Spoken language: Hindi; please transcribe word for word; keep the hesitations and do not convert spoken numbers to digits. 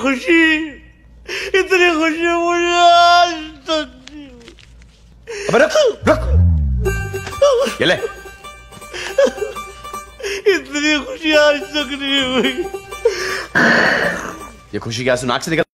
खुशी, इतनी खुशी मुझे आज तक नहीं हुई। अबे रुक रुक, ये ले। इतनी खुशी आज तक नहीं हुई। ये खुशी क्या आंसू नाक से निकल